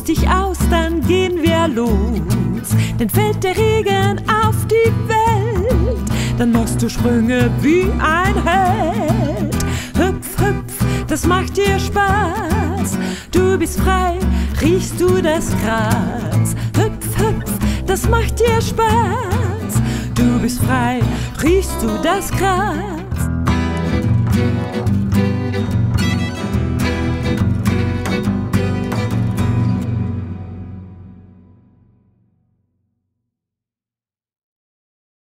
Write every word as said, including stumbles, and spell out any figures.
ruhst dich aus, dann gehen wir los. Dann fällt der Regen auf die Welt, dann machst du Sprünge wie ein Held. Hüpf, hüpf, das macht dir Spaß. Du bist frei, riechst du das Gras. Hüpf, hüpf, das macht dir Spaß. Du bist frei, riechst du das Gras.